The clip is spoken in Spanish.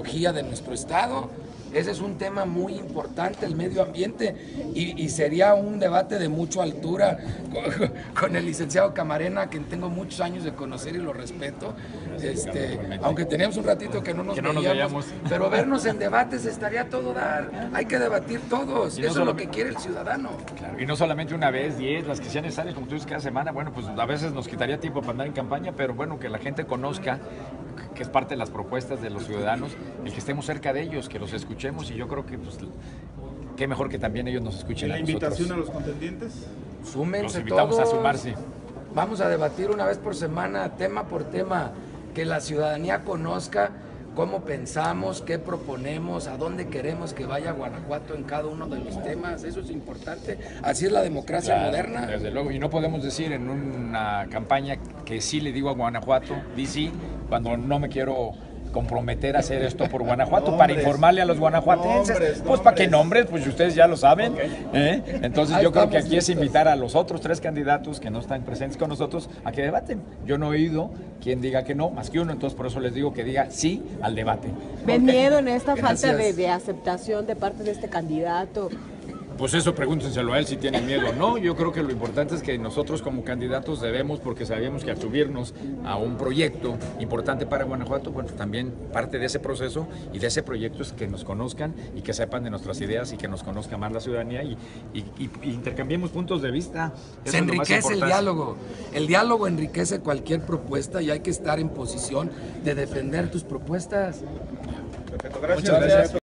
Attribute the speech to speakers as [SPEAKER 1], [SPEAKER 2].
[SPEAKER 1] ecología de nuestro estado. Ese es un tema muy importante, el medio ambiente, y sería un debate de mucha altura con el licenciado Camarena, que tengo muchos años de conocer y lo respeto, aunque teníamos un ratito que no nos veíamos, pero vernos en debates estaría todo dar, hay que debatir todos, eso es lo que quiere el ciudadano.
[SPEAKER 2] Claro, y no solamente una vez, 10, las que sean necesarias, como tú dices, cada semana, bueno, pues a veces nos quitaría tiempo para andar en campaña, pero bueno, que la gente conozca que es parte de las propuestas de los ciudadanos, el que estemos cerca de ellos, que los escuchemos, y yo creo que pues qué mejor que también ellos nos escuchen a nosotros.
[SPEAKER 3] ¿La invitación a los contendientes?
[SPEAKER 1] Súmense
[SPEAKER 2] los invitamos
[SPEAKER 1] todos.
[SPEAKER 2] a sumarse.
[SPEAKER 1] Vamos a debatir una vez por semana, tema por tema, que la ciudadanía conozca cómo pensamos, qué proponemos, a dónde queremos que vaya Guanajuato en cada uno de los temas. Eso es importante. Así es la democracia moderna.
[SPEAKER 2] Desde luego, y no podemos decir en una campaña que sí le digo a Guanajuato, di sí, cuando no me quiero comprometer a hacer esto por Guanajuato, para informarle a los guanajuatenses, pues para qué nombres, pues ustedes ya lo saben, Entonces yo creo que aquí es invitar a los otros 3 candidatos que no están presentes con nosotros a que debaten. Yo no he oído quien diga que no, más que uno, entonces por eso les digo que diga sí al debate.
[SPEAKER 4] ¿Ven miedo en esta falta de aceptación de parte de este candidato?
[SPEAKER 2] Pues eso pregúntenselo a él si tiene miedo o no. Yo creo que lo importante es que nosotros como candidatos debemos, porque sabemos que al subirnos a un proyecto importante para Guanajuato, bueno, también parte de ese proceso y de ese proyecto es que nos conozcan y que sepan de nuestras ideas y que nos conozca más la ciudadanía y intercambiemos puntos de vista.
[SPEAKER 1] Se enriquece el diálogo enriquece cualquier propuesta y hay que estar en posición de defender tus propuestas.
[SPEAKER 3] Perfecto, gracias.
[SPEAKER 1] Muchas gracias.